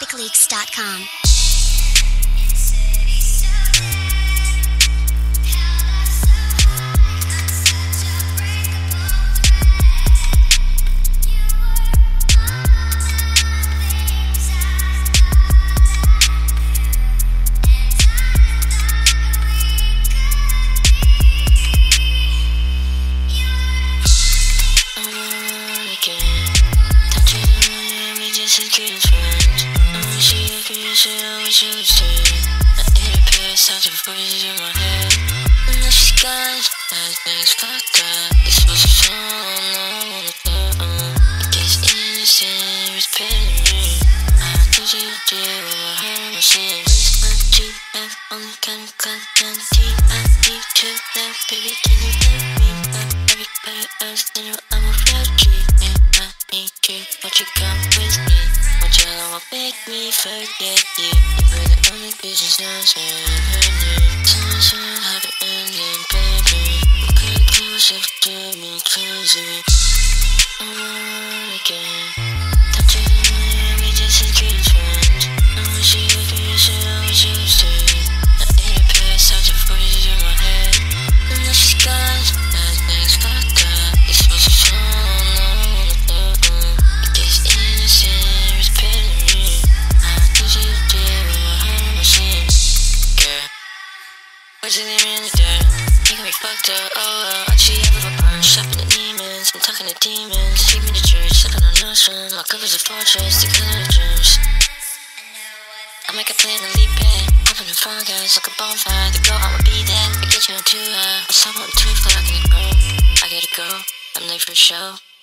topicleaks.com. Searching for you in my head. And now she's gone, everything's fucked up. This was a song, I wanna do. I guess innocent was petting me. I think you did what I heard. She was my GF, only kind of content. I need to love, baby, can you let me love everybody else? They know I'm a refugee, and I need you. Won't you come with me? Won't you love make me forget you? You were the only business I ever knew. Someone should have an ending, baby. You couldn't kill yourself to me crazy. I want again. Don't you know we just as good as friends? I wish you could be yourself, I wish you was too. I need a pair of searching for you in my head. And now she's gone, everything's fucked up. This was a song, I wanna do. I guess innocent was petting me. I think you did what I heard my shit. Girl, what's your name in the dirt? You got me fucked up, oh well. I cheat out of a burn, shopping at Neiman's. I'm talking to demons, take me to church, sucking on nostrils. My cover's a fortress, the color of dreams. I make a plan to leap it. Open the front guys like a bonfire. The girl, I'ma be there. I get you on too high. I'm someone too far, I gotta go. I'm late for the show.